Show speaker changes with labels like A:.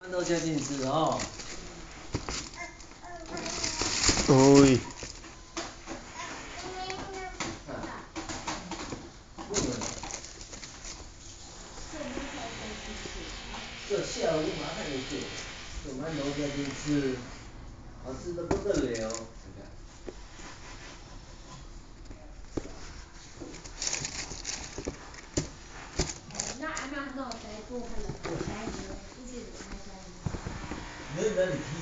A: 馒头加进去哦。
B: 对。
A: 这下午马上就做，这馒头加进去，好吃的不得了。恁那里提